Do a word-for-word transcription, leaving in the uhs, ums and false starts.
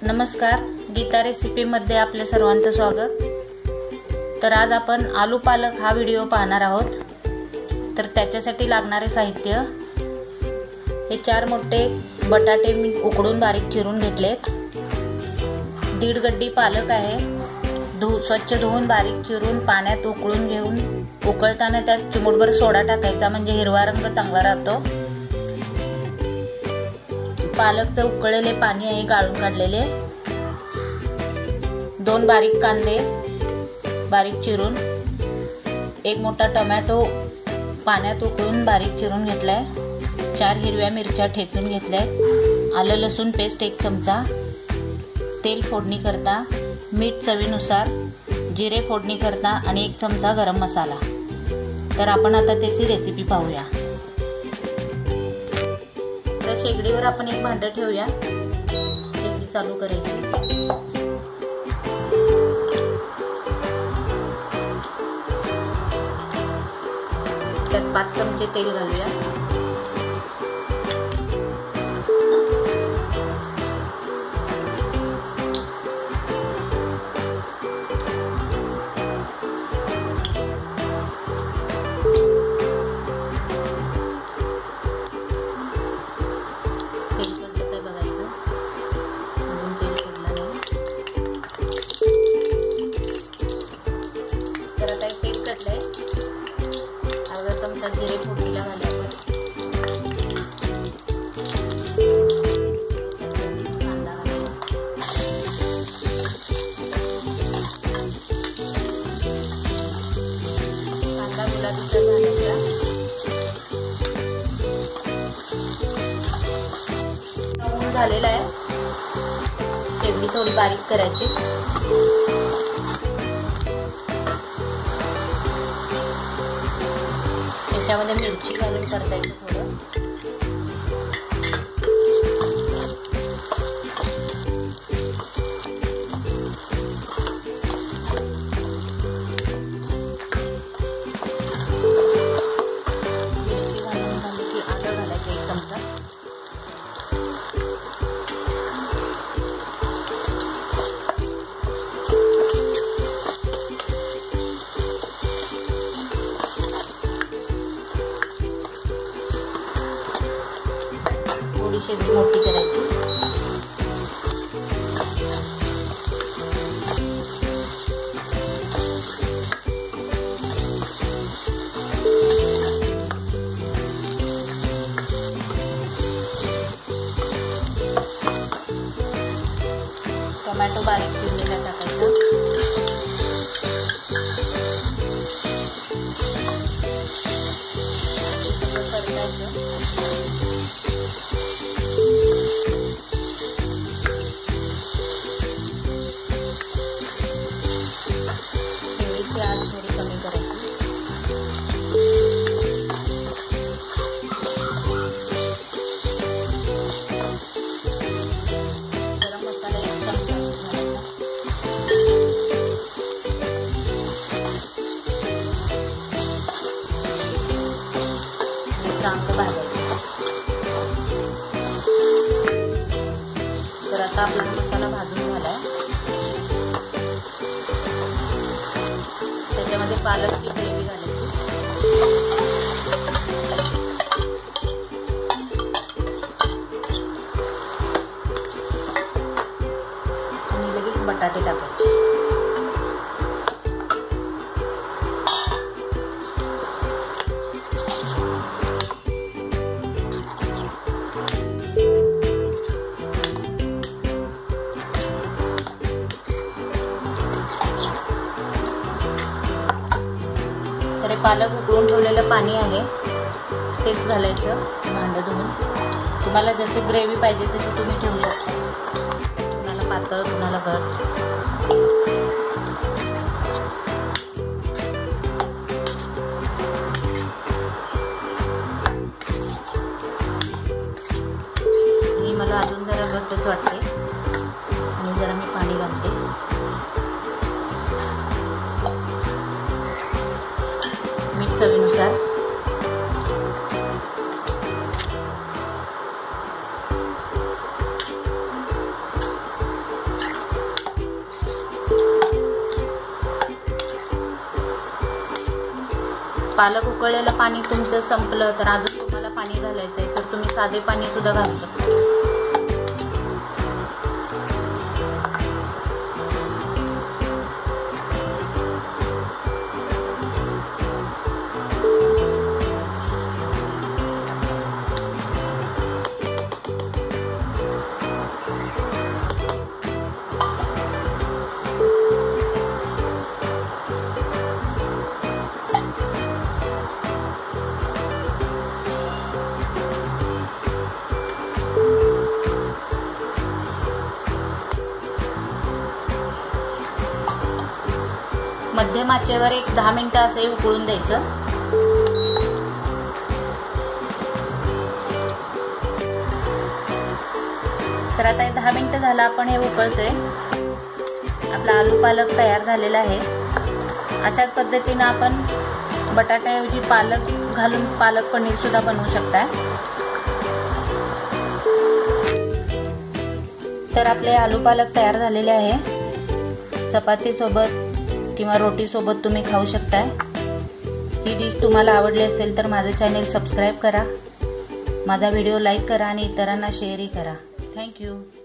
नमस्कार, गीता रेसिपीमध्ये आपल्या सर्वांचं स्वागत। तर आज आपण आलू पालक हा व्हिडिओ पाहणार आहोत। तर त्याच्यासाठी लागणारे साहित्य हे चार मोठे बटाटे मी उकडून बारीक चिरून घेतलेत। दीड गड्डी पालक आहे, धु स्वच्छ धुवून बारीक चिरून पाण्यात उकळून घेऊन उकळताना त्यात चिमूटभर सोडा टाकायचा, म्हणजे हिरवा रंग चांगला राहतो। पालकचं उकळलेले पाणी आहे गाळून काढलेले। दोन बारीक कांदे बारीक चिरून, एक मोठा टोमॅटो पाण्यात उकळून बारीक चिरून घेतलाय, चार हिरव्या मिरच्या ठेचून घेतल्यात, आलं लसूण पेस्ट एक चमचा, तेल फोडणी करता, मीठ चवीनुसार, जिरे फोडणी करता आणि एक चमचा गरम मसाला। तर आपण आता त्याची रेसिपी पाहूया। तर शेगडीवर आपण एक भांडं ठेवूया, शेगडी चालू करायची। त्यात पाच चमचे तेल घालूया। जिरे फोडणीला घालायचं, कांदा घालायचा, कांदा गुलाबीचा झाल्याचा झालेला आहे। शेगडी थोडी बारीक करायची। त्याच्यामध्ये मिरची घालून परतायचं थोडं। मिरची घालून झाली की आलं घालायचं एक चमचा। शेगडी मोठी करायची। टोमॅटो बारीक चिरलेला टाकायचा। आज थोडी कमी करायची। गरम मसाला एक चमचा घालायचा। चांगलं भाजायचं। तर आता आपला मसाला भाजून झालाय। त्याच्यामध्ये पालकची ग्रेव्ही घालायची। आणि लगेच बटाटे टाकायचे। तर पालक उकळून ठेवलेलं पाणी आहे तेच घालायचं भांडं धुवून। तुम्हाला जसे ग्रेव्ही पाहिजे तसे तुम्ही ठेवू शकता, कुणाला पातळ कुणाला घट्ट। आणि मला अजून जरा घट्टच वाटते आणि जरा मी पाणी घालते। मीठ चवीनुसार, पालक उकळलेलं पाणी तुमचं संपलं तर अजून तुम्हाला पाणी घालायचं आहे तर तुम्ही साधे पाणी सुद्धा घालू शकता. मध्यम आचेवर एक दहा मिनिटं असे उकळून द्यायचं. तर आता दहा मिनिटं झालं आपण हे उकळतोय. आपला आलू पालक तयार झालेला आहे. अशाच पद्धतीने आपण बटाट्याऐवजी पालक घालून पालक पनीर सुद्धा बनवू शकता. तर आपले आलू पालक तयार झालेले आहे. चपाती सोबत किंवा रोटी सोबत तुम्ही खाऊ शकता. ही डिश तुम्हाला आवडली असेल तर माझं चॅनेल सबस्क्राईब करा, माझा व्हिडिओ लाईक करा आणि इतरांना शेअरही करा. थँक्यू.